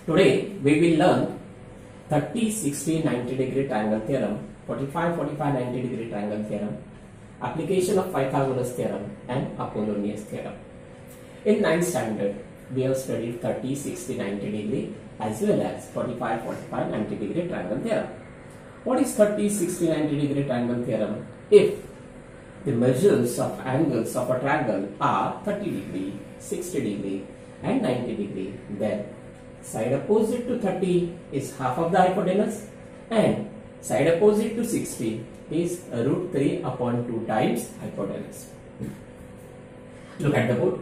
Today we will learn 30, 60, 90 degree triangle theorem, 45, 45, 90 degree triangle theorem, application of Pythagoras theorem and Apollonius theorem. In 9th standard, we have studied 30, 60, 90 degree as well as 45, 45, 90 degree triangle theorem. What is 30, 60, 90 degree triangle theorem? If the measures of angles of a triangle are 30 degree, 60 degree and 90 degree, then side opposite to 30 is half of the hypotenuse and side opposite to 60 is root 3 upon 2 times hypotenuse. Look at the board.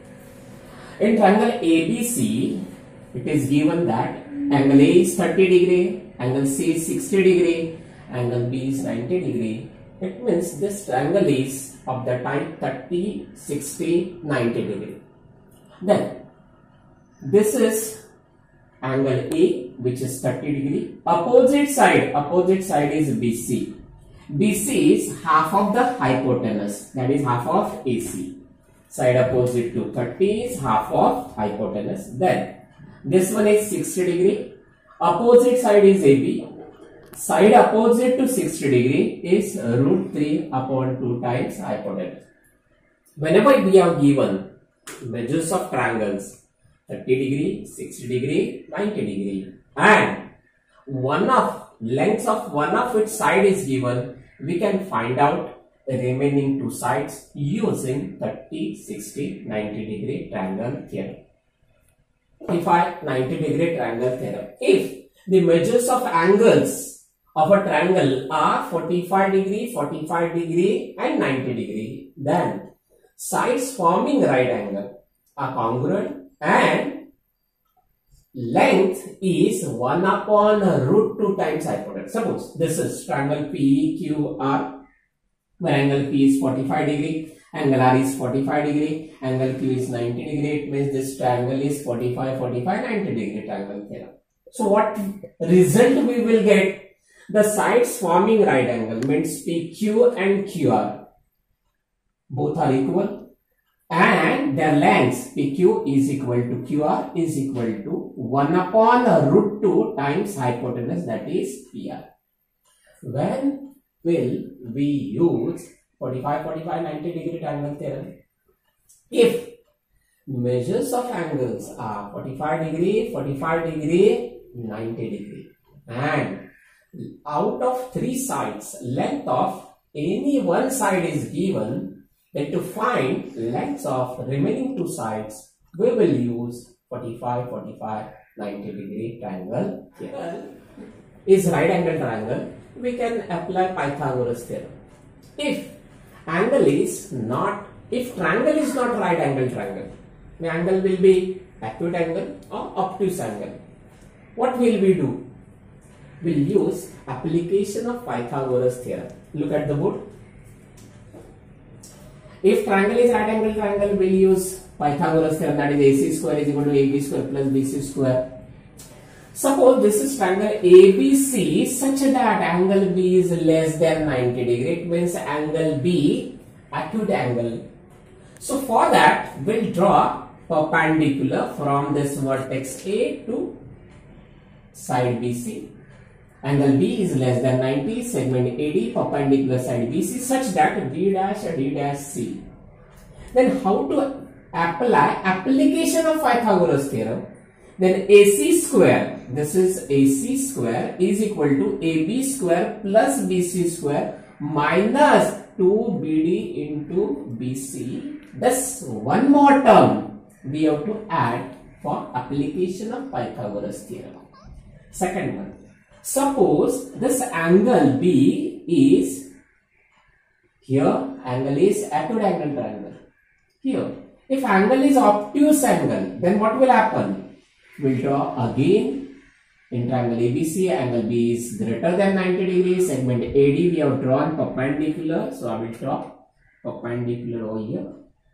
In triangle ABC, it is given that angle A is 30 degree, angle C is 60 degree, angle B is 90 degree. It means this triangle is of the type 30, 60, 90 degree. Then this is angle A, which is 30 degree. Opposite side is BC. BC is half of the hypotenuse, that is half of AC. Side opposite to 30 is half of hypotenuse. Then this one is 60 degree. Opposite side is AB. Side opposite to 60 degree is root 3 upon 2 times hypotenuse. Whenever we have given measures of triangles 30 degree, 60 degree, 90 degree and length of one of its side is given, we can find out the remaining two sides using 30, 60, 90 degree triangle theorem. 45, 90 degree triangle theorem. If the measures of angles of a triangle are 45 degree and 90 degree, then sides forming right angle are congruent and length is 1 upon root 2 times hypotenuse. Suppose this is triangle PQR, where angle P is 45 degree, angle R is 45 degree, angle Q is 90 degree. It means this triangle is 45, 45, 90 degree triangle theorem. So what result we will get? The sides forming right angle means PQ and QR both are equal and their lengths PQ is equal to QR is equal to 1 upon root 2 times hypotenuse, that is PR. When will we use 45, 45, 90 degree triangle theorem? If measures of angles are 45 degree, 90 degree and out of 3 sides, length of any one side is given, then to find lengths of remaining 2 sides, we will use 45, 45, 90 degree triangle theorem. Is right angle triangle, we can apply Pythagoras theorem. If triangle is not right angle triangle, the angle will be acute angle or obtuse angle. What will we do? We'll use application of Pythagoras theorem. Look at the board. If triangle is right angle triangle, we'll use Pythagoras theorem, that is AC square is equal to AB square plus BC square. Suppose this is triangle ABC such that angle B is less than 90 degree. It means angle B acute angle. So for that, we'll draw perpendicular from this vertex A to side BC. Angle B is less than 90, segment AD, perpendicular side BC such that D dash C. Then how to apply application of Pythagoras theorem? Then AC square, this is AC square is equal to AB square plus BC square minus 2BD into BC. Thus one more term we have to add for application of Pythagoras theorem. Second one. Suppose this angle B is here, angle is acute angle triangle. Here, if angle is obtuse angle, then what will happen? We'll draw again in triangle ABC, angle B is greater than 90 degrees, segment AD we have drawn perpendicular, so I will draw perpendicular over here.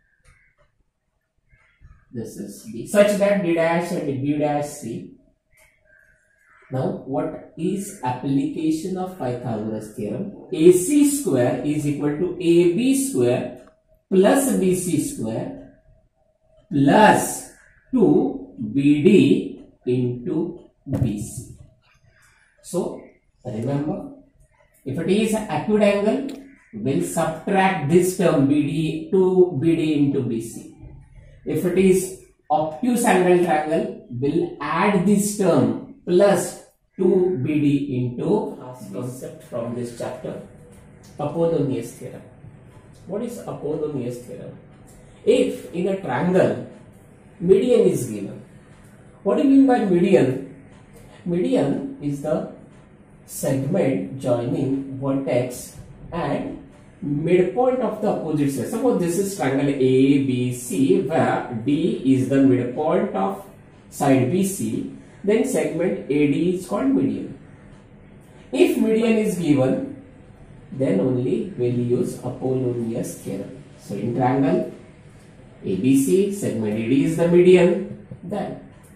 This is B, such that D dash and B dash C. Now, what is application of Pythagoras theorem? AC square is equal to AB square plus BC square plus 2BD into BC. So remember, if it is equiangle, we'll subtract this term BD to BD into BC. If it is obtuse angle triangle, we'll add this term plus 2BD into concept from this chapter, Apollonius theorem. What is Apollonius theorem? If in a triangle median is given, what do you mean by median? Median is the segment joining vertex and midpoint of the opposite side. Suppose this is triangle ABC where D is the midpoint of side BC, then segment AD is called median. If median is given, then only we'll use Apollonius theorem. So in triangle ABC, segment AD is the median, then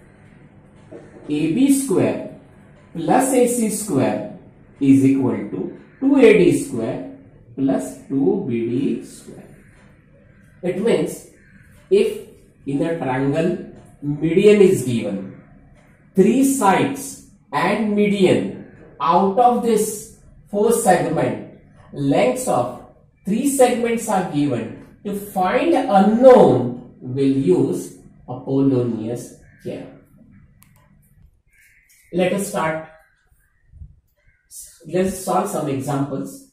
AB square plus AC square is equal to 2AD square plus 2BD square. It means if in a triangle median is given, 3 sides and median, out of this 4 segment, lengths of 3 segments are given. To find unknown, we'll use Apollonius theorem. Let us start. Let's solve some examples.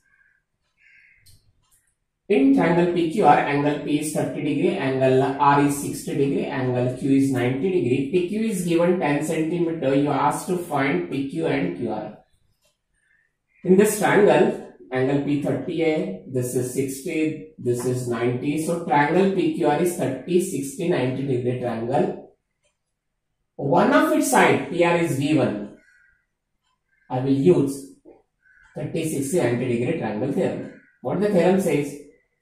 In triangle PQR, angle P is 30 degree, angle R is 60 degree, angle Q is 90 degree. PQ is given 10 centimeter. You are asked to find PQ and QR. In this triangle, angle P 30A, this is 60, this is 90. So triangle PQR is 30, 60, 90 degree triangle. One of its side PR is given. I will use 30, 60, 90 degree triangle theorem. What the theorem says?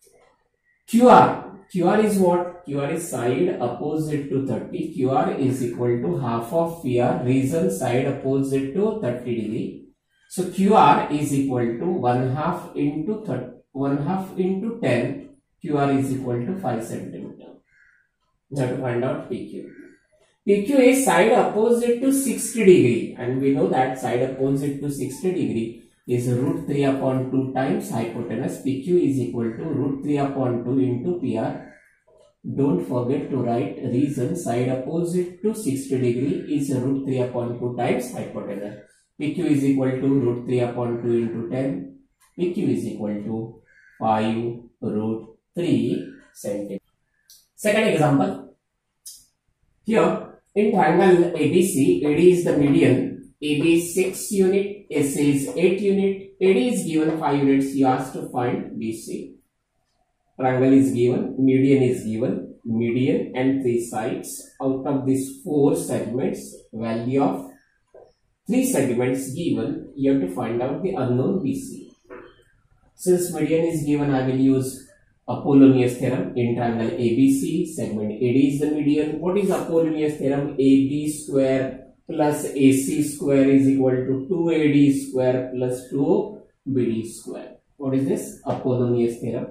QR is what? QR is side opposite to 30. QR is equal to half of PR, reason side opposite to 30 degree. So QR is equal to 1/2 into 30, 1/2 into 10. QR is equal to 5 centimeter. Now to find out PQ. PQ is side opposite to 60 degree, and we know that side opposite to 60 degree is root 3 upon 2 times hypotenuse. PQ is equal to root 3 upon 2 into PR. Don't forget to write reason side opposite to 60 degree is root 3 upon 2 times hypotenuse. PQ is equal to root 3 upon 2 into 10. PQ is equal to 5 root 3 centimeter. Second example. Here in triangle ABC, AD is the median. AB is 6 unit, AC is 8 unit, AD is given 5 units. You asked to find BC. Triangle is given, median is given, median and 3 sides. Out of these 4 segments, value of 3 segments given, you have to find out the unknown BC. Since median is given, I will use Apollonius theorem. In triangle ABC, segment AD is the median. What is Apollonius theorem? AB square plus AC square is equal to 2AD square plus 2BD square. What is this? Apollonius theorem.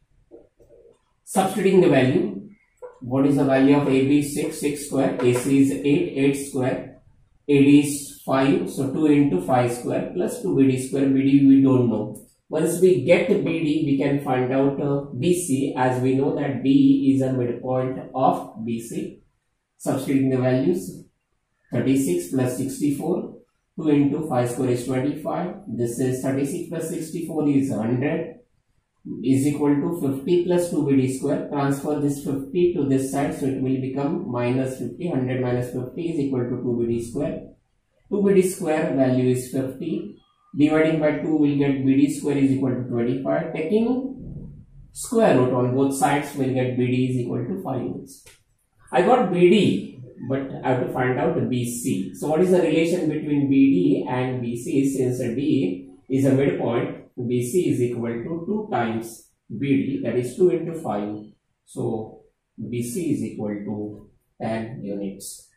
Substituting the value. What is the value of AB? 6 square. AC is 8 square. AD is 5. So 2 into 5 square plus 2BD square. BD we don't know. Once we get BD, we can find out BC, as we know that B is a midpoint of BC. Substituting the values. 36 plus 64, 2 into 5 square is 25. This is 36 plus 64 is 100, is equal to 50 plus 2BD square. Transfer this 50 to this side, so it will become minus 50. 100 minus 50 is equal to 2BD square. 2BD square value is 50. Dividing by 2 will get BD square is equal to 25. Taking square root on both sides will get BD is equal to 5 units. I got BD, but I have to find out the BC. So what is the relation between BD and BC? Since D is a midpoint, BC is equal to 2 times BD, that is 2 into 5. So BC is equal to 10 units.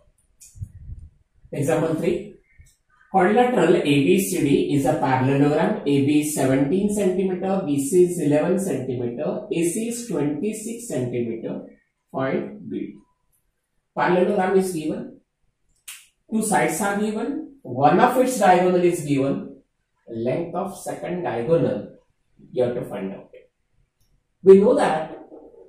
Example 3. Quadrilateral ABCD is a parallelogram. AB is 17 cm, BC is 11 cm, AC is 26 cm. Find BD. Parallelogram is given. two sides are given, one of its diagonal is given, length of second diagonal you have to find out. We know that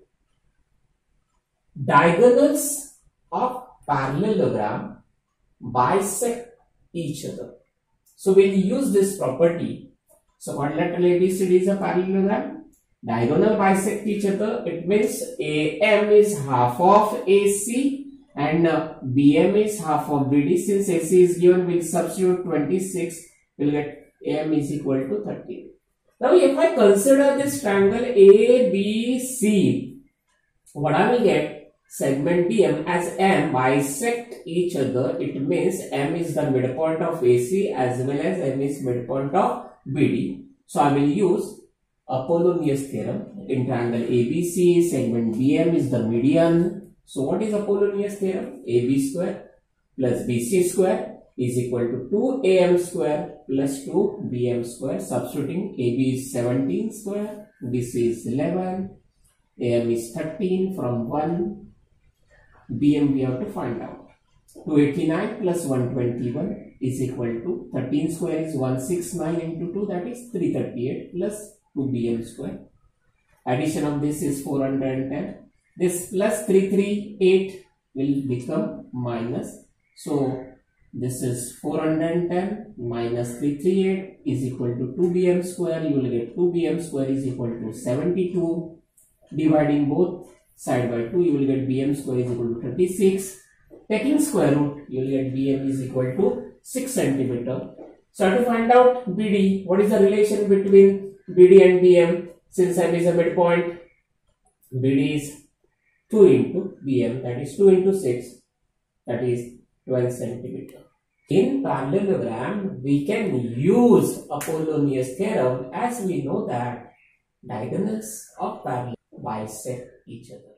diagonals of parallelogram bisect each other. So we'll use this property. So quadrilateral ABCD is a parallelogram. Diagonal bisect each other. It means AM is half of AC and BM is half of BD. Since AC is given, we'll substitute 26. We'll get AM is equal to 13. Now if I consider this triangle ABC, what I will get? Segment BM as M bisect each other. It means M is the midpoint of AC as well as M is midpoint of BD. So I will use Apollonius theorem. In triangle ABC, segment BM is the median. So what is Apollonius theorem? AB square plus BC square is equal to 2AM square plus 2BM square. Substituting, AB is 17 square, BC is 11, AM is 13 from 1. BM we have to find out. 289 plus 121 is equal to 13 square is 169 into 2, that is 338 plus 2BM square. Addition of this is 410. This plus 338 will become minus. So this is 410 minus 338 is equal to 2BM square. You will get 2BM square is equal to 72. Dividing both side by 2, you will get BM square is equal to 36. Taking square root, you will get BM is equal to 6 centimeter. So to find out BD, what is the relation between BD and BM? Since M is a midpoint, BD is 2 into BM, that is 2 into 6, that is 12 centimeter. In parallelogram, we can use Apollonius theorem as we know that diagonals of parallel bisect each other.